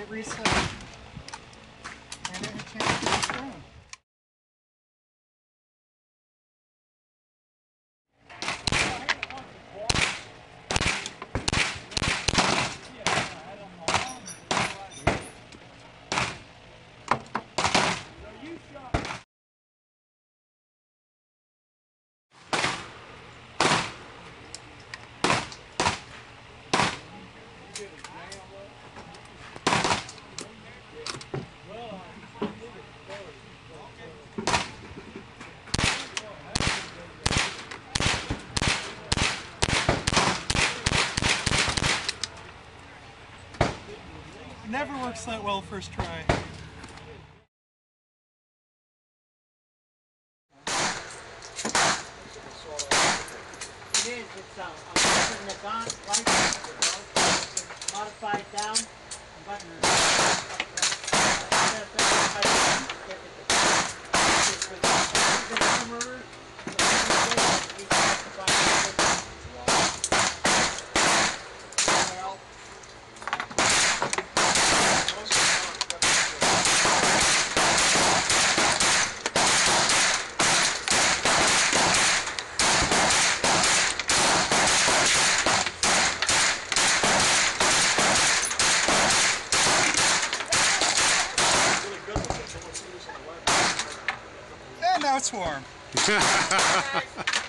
it reset. And it changed the screen. Never works that well first try. It is, it's I'm putting the light, modify it down, button And now it's warm.